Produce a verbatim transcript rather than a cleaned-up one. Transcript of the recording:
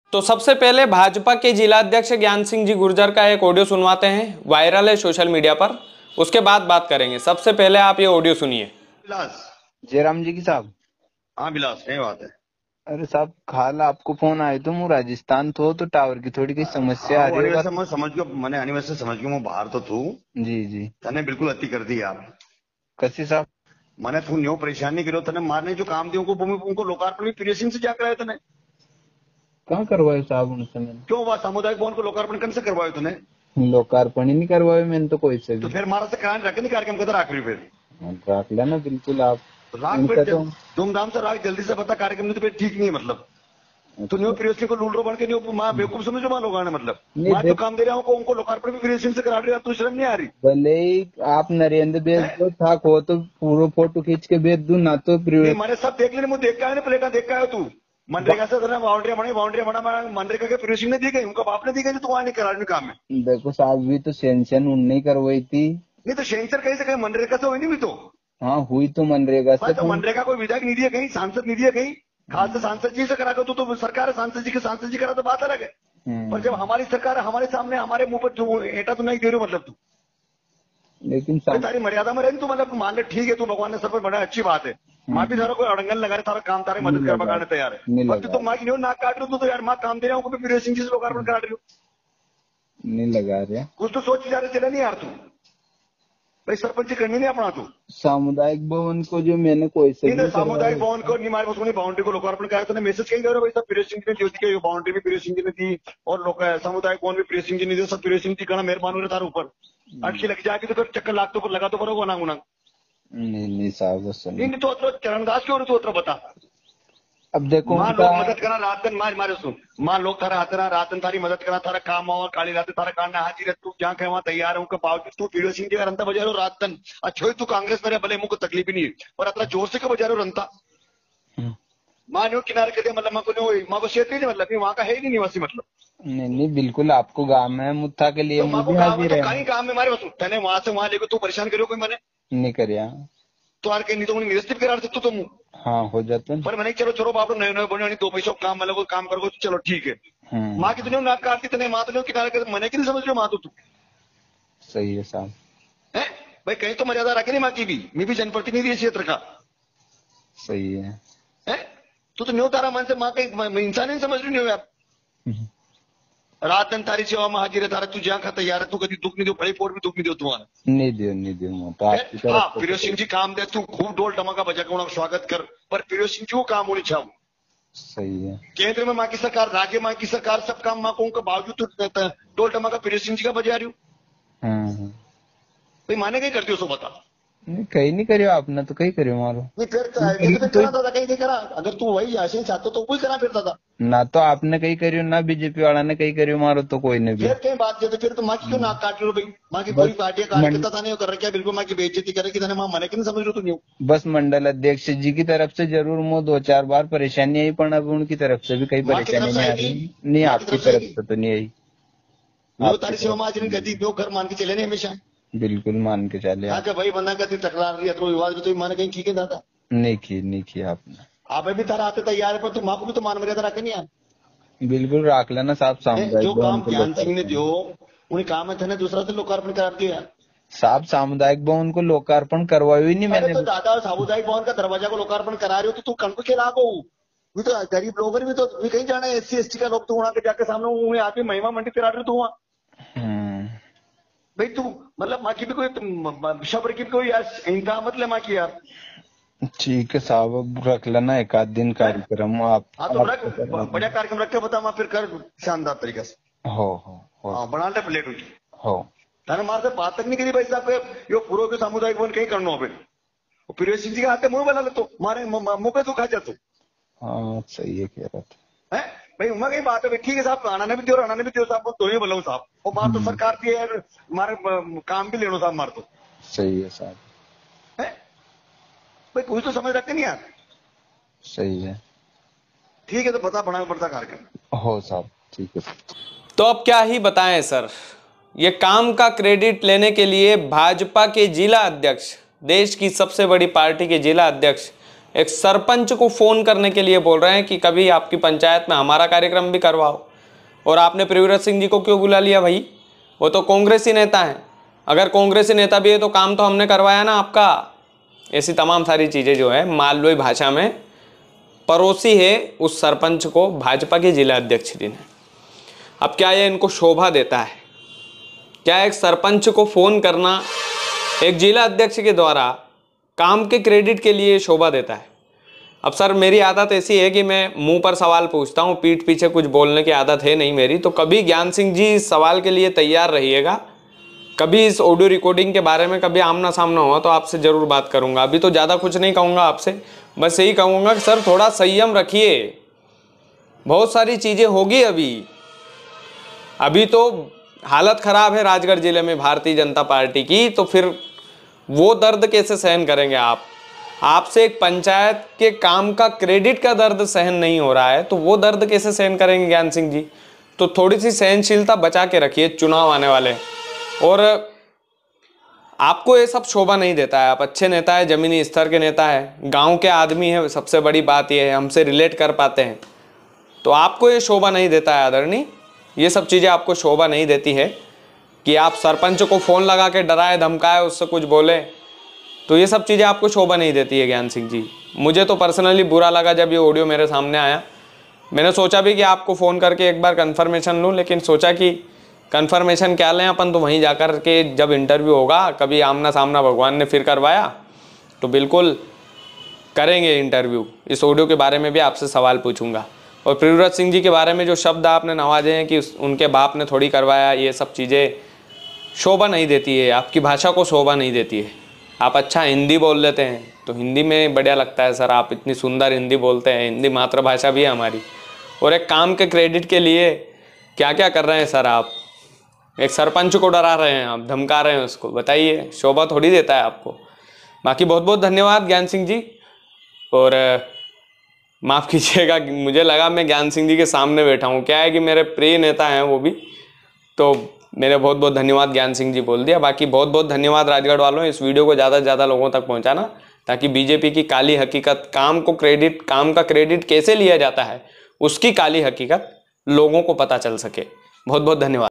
तो सबसे पहले भाजपा के जिला अध्यक्ष ज्ञान सिंह जी गुर्जर का एक ऑडियो सुनवाते हैं, वायरल है सोशल मीडिया पर। उसके बाद बात करेंगे। सबसे पहले आप ये ऑडियो सुनिए। बिलास जयराम जी की साहब। हाँ बिलास सही बात है। अरे साहब, खाल आपको फोन आए तो मैं राजस्थान तो तो टावर की थोड़ी की समस्या आ हाँ, रही वैसे है। मैं समझ गयो, मैंने अनिवार्य से समझ गयो, मैं बाहर तो थू। जी जी। तने बिल्कुल अति कर दी यार। कसी साहब, मैंने तू न्यो परेशान नहीं करो, तने मारने जो काम दियो उनको उनको लोकार्पण भी प्रिय सिंह से जा कराया तने। कहाँ करवाए साहब उनसे मैंने? क्यों वह सामुदायिक भवन को लोकार्पण कौन से करवाए तूने? लोकार्पण ही नहीं करवाए मैंने तो कोई से भी। तो फिर मारा से कहा रखे नहीं कार्यक्रम कदर आखिरी फिर राख लेना बिल्कुल आप। राग इनका फिर तो धूमधाम से राग जल्दी से बता, कार्यक्रम नहीं तो फिर ठीक नहीं है। मतलब तो न्यू प्रिय सिंह को लूलरो बन के न्यू माँ बेवकूफ समझ लो लोगों ने। मतलब नहीं मैं तो देख, काम दे रहा हूँ उनको लोकार्पण भी प्रिय सिंह से करा रही है, तू शर्म नहीं आ रही? भले ही आप नरेंद्र भेज दो था को तो पूरा फोटो खींच के भेज दू ना तो नहीं मैंने सब देख लेने, मुझे देख के आया ना, प्लेटा देख के आया तू। मनरेगा से बाउंड्री बनी, बाउंड्री बना, मनरेगा के प्रिय सिंह ने दी गई, उनका बाप ने दी गई, तो वहां नहीं करा रही काम में। देखो साहब, भी तो सेंशन उनने करवाई थी। नहीं तो शेंसर कहीं से कहीं मनरेगा से हुई नहीं हुई तो हाँ हुई तो मनरेगा से। तो मनरेगा कोई विधायक नहीं दिया, कहीं सांसद नहीं दिया, कहीं खास से सांसद जी से करा कर, तू तो सरकार है, सांसद जी के सांसद जी करा तो बात अलग है। पर जब हमारी सरकार है, हमारे सामने हमारे मुंह पर तू एटा तो नहीं दे रहे, मतलब तू लेकिन तारी मर्यादा में रही तू। मतलब मान ले ठीक है, तू भगवान ने सब पर बड़ा अच्छी बात है, माँ भी सारा कोई अड़ंगन लगा रहे, सारा काम तारे मदद कर बगाने तैयार है। पर तू तो माँ की नहीं नाक काट रही हो, तो यार माँ काम दे रहा हूँ, प्रिय सिंह जी से लोकार्पण करा रही हो, नहीं लगा रहा। कुछ तो सोच विचार चले नहीं यार तू। भाई सरपंच करनी नहीं अपना तू। सामुदायिक भवन को जो मैंने कोई से नहीं सामुदायिक भवन को नहीं, मारे उसको बाउंड्री को लोकार्पण कराया, तो मैसेज कहीं दे रहा भाई सब प्रिय सिंह जी ने ज्योति बाउंड्री भी प्रिय सिंह जी ने दी और लोग सामुदायिक भवन भी प्रिय सिंह जी ने दी, सब प्रिय सिंह जी का मेहरबान हो रहे तार ऊपर अटकी लग जाएगी तो फिर चक्कर लाख तो लगा तो बरो ना गुना। नहीं नहीं साहब, नहीं तो अत्र चरणदास क्यों तू अत्र बता। अब देखो माँ लोग मदद करा रात दिन, मार मारे सुन, माँ लोग तारा हाथ रहा रात दिन तारी मदद करा, तारा काम और काली रात तारा काटना हाथी रह, तू जहाँ कहे वहां तैयार है, उनके बावजूद तू प्रिय सिंह जी का रंता बजा रहे हो रात दिन। अच्छा तू कांग्रेस मेरे भले मुझको तकलीफ ही नहीं है, और अतला जोर से क्यों बजा रहे हो रंता? माँ नो किनारे के दे, मतलब माँ को नहीं, माँ को शेत नहीं, मतलब वहां का है ही नहीं निवासी। मतलब नहीं नहीं बिल्कुल आपको गांव है मुत्था के लिए तो हाजिर है। कहीं काम में मारे बस तने वहां से वहां लेकर तू परेशान करो कोई मैंने नहीं कर तो आर के नहीं तो निरस्तित करा सकते तुम। हाँ हो जाता है, पर मैंने चलो चलो बाप नए नए बने दो पैसों काम मतलब काम करो चलो ठीक है। माँ की तुमने नाक काटती तने माँ तुमने किनारे कर, मैंने क्यों समझ रहे माँ तो तू सही है साहब है भाई, कहीं तो मर्यादा रखे नहीं माँ की भी, मैं भी जनप्रतिनिधि क्षेत्र का। सही है है तू तो न्यू तारा मन से माँ कहीं इंसान नहीं समझ रही नहीं यार। रात दिन तारी सेवा में हाजिर है, तारा तू जहाँ खा तैयार है, तू कभी दुख नहीं दो, बड़ी पोट भी दुख नहीं दो तुम्हारा। नहीं दियो नहीं दियो तो आपकी तरफ। हाँ प्रिय सिंह जी काम दे, तू खूब ढोल टमाका बजा के उनका स्वागत कर, पर प्रिय सिंह जी वो काम होनी चाहिए। सही है, केंद्र में माँ की सरकार, राज्य माँ की सरकार, सब काम माँ को उनके बावजूद तो ढोल टमाका प्रिय सिंह जी का बजा रही हूँ। भाई माने कहीं करती हो सो बता। नहीं कहीं नहीं करियो आपने तो कहीं करियो मारो। नहीं फिर तो करा था कहीं नहीं करा, अगर तू वही ऐसे चाहते तो कोई करा फिरता था ना, तो आपने कहीं करियो ना बीजेपी वाला ने कहीं करियो मारो तो कोई नहीं भी। फिर कहीं बात करते, फिर तो माँ की क्यों नाक काट रहे हो भाई? माँ की पूरी पार्टी कार्यकर्ता था नहीं कर रहा, बिल्कुल माँ की बेइज्जती करे कि माँ मने की नहीं समझ रहे तू नहीं। बस मंडल अध्यक्ष जी की तरफ से जरूर मुझे दो चार बार परेशानी आई, पर अब उनकी तरफ से भी कई परेशानी नहीं आ रही। नहीं आपकी तरफ से तो नहीं आई, वो तारी सेवा में आज नहीं कहती, वो घर मान के चले नहीं हमेशा। बिल्कुल मान के चले आके भाई बंदा कहती तकरार रही है तो विवाद भी तो माने कहीं की के दादा नहीं की नहीं किया आपने। आप भी तारा आते तैयार है, पर तुम माँ को भी तो मान मर्यादा रखे नहीं यार। बिल्कुल रख लेना साहब, सामुदायिक जो काम ज्ञान सिंह ने जो उन्हें काम है दूसरा से लोकार्पण करा दिया साहब। सामुदायिक भवन को लोकार्पण करवाया ही नहीं मैंने। तो दादा सामुदायिक भवन का दरवाजा को लोकार्पण करा रहे हो तो तू कण को खिला को भी तो गरीब लोग भी तो भी कहीं जाना है, एस सी एस टी का लोग तो वहां के जाके सामने उन्हें आके महिमा मंडी करा रहे हो तू वहां। भाई तू मतलब माँ की भी कोई शब्द की भी कोई यार इनका मतलब माँ की यार। ठीक है साहब, अब रख लेना एक आध दिन कार्यक्रम आप। हाँ तो रख, बढ़िया कार्यक्रम रख के बता, मैं फिर कर शानदार तरीके से। हो हो हो हाँ बना ले प्लेट हुई हो थाने मार से बात तक नहीं करी भाई साहब, यो पूर्व के सामुदायिक भवन कहीं करना हो प्रिय सिंह जी के हाथ मुंह बना ले तो मारे मुंह पे तो खा जाते। हाँ सही है कह रहा था है भाई उम्र कहीं बात है, ठीक है साहब, आना भी दियो आना भी दियो साहब, तो ही बोलो साहब, वो बात तो सरकार की है, हमारे काम भी लेनो साहब मार तो। सही है साहब, है भाई कुछ तो समझ रखते नहीं यार। सही है, ठीक है तो बता बना पड़ता कार्यक्रम हो साहब, ठीक है। तो अब क्या ही बताएं सर, ये काम का क्रेडिट लेने के लिए भाजपा के जिला अध्यक्ष, देश की सबसे बड़ी पार्टी के जिला अध्यक्ष एक सरपंच को फोन करने के लिए बोल रहे हैं कि कभी आपकी पंचायत में हमारा कार्यक्रम भी करवाओ। और आपने पृथ्वीराज सिंह जी को क्यों बुला लिया भाई? वो तो कांग्रेसी नेता हैं। अगर कांग्रेसी नेता भी है तो काम तो हमने करवाया ना आपका। ऐसी तमाम सारी चीज़ें जो है मालवी भाषा में परोसी है उस सरपंच को भाजपा के जिला अध्यक्ष जी ने। अब क्या ये इनको शोभा देता है? क्या एक सरपंच को फ़ोन करना एक जिला अध्यक्ष के द्वारा काम के क्रेडिट के लिए शोभा देता है? अब सर मेरी आदत ऐसी है कि मैं मुंह पर सवाल पूछता हूँ, पीठ पीछे कुछ बोलने की आदत है नहीं मेरी। तो कभी ज्ञान सिंह जी इस सवाल के लिए तैयार रहिएगा, कभी इस ऑडियो रिकॉर्डिंग के बारे में कभी आमना सामना हुआ तो आपसे ज़रूर बात करूँगा। अभी तो ज़्यादा कुछ नहीं कहूँगा आपसे, बस यही कहूँगा कि सर थोड़ा संयम रखिए, बहुत सारी चीज़ें होगी। अभी अभी तो हालत ख़राब है राजगढ़ ज़िले में भारतीय जनता पार्टी की, तो फिर वो दर्द कैसे सहन करेंगे आप? आपसे एक पंचायत के काम का क्रेडिट का दर्द सहन नहीं हो रहा है तो वो दर्द कैसे सहन करेंगे ज्ञान सिंह जी? तो थोड़ी सी सहनशीलता बचा के रखिए, चुनाव आने वाले। और आपको ये सब शोभा नहीं देता है, आप अच्छे नेता है, जमीनी स्तर के नेता है, गांव के आदमी है, सबसे बड़ी बात यह है हमसे रिलेट कर पाते हैं, तो आपको ये शोभा नहीं देता है आदरणीय। ये सब चीज़ें आपको शोभा नहीं देती है कि आप सरपंच को फ़ोन लगा के डराए धमकाए, उससे कुछ बोले, तो ये सब चीज़ें आपको शोभा नहीं देती है ज्ञान सिंह जी। मुझे तो पर्सनली बुरा लगा जब ये ऑडियो मेरे सामने आया। मैंने सोचा भी कि आपको फ़ोन करके एक बार कंफर्मेशन लूँ, लेकिन सोचा कि कंफर्मेशन क्या लें अपन, तो वहीं जाकर के जब इंटरव्यू होगा, कभी आमना सामना भगवान ने फिर करवाया तो बिल्कुल करेंगे इंटरव्यू। इस ऑडियो के बारे में भी आपसे सवाल पूछूंगा। और पृथ्वीराज सिंह जी के बारे में जो शब्द आपने नवाजे हैं कि उनके बाप ने थोड़ी करवाया, ये सब चीज़ें शोभा नहीं देती है, आपकी भाषा को शोभा नहीं देती है। आप अच्छा हिंदी बोल लेते हैं तो हिंदी में बढ़िया लगता है सर, आप इतनी सुंदर हिंदी बोलते हैं, हिंदी मातृभाषा भी है हमारी। और एक काम के क्रेडिट के लिए क्या क्या कर रहे हैं सर आप? एक सरपंच को डरा रहे हैं आप, धमका रहे हैं उसको, बताइए शोभा थोड़ी देता है आपको। बाकी बहुत बहुत धन्यवाद ज्ञान सिंह जी। और माफ़ कीजिएगा, मुझे लगा मैं ज्ञान सिंह जी के सामने बैठा हूँ, क्या है कि मेरे प्रिय नेता हैं वो भी, तो मेरे बहुत बहुत धन्यवाद ज्ञान सिंह जी बोल दिया। बाकी बहुत बहुत धन्यवाद राजगढ़ वालों, इस वीडियो को ज़्यादा से ज़्यादा लोगों तक पहुँचाना, ताकि बीजेपी की काली हकीकत, काम को क्रेडिट, काम का क्रेडिट कैसे लिया जाता है उसकी काली हकीकत लोगों को पता चल सके। बहुत बहुत धन्यवाद।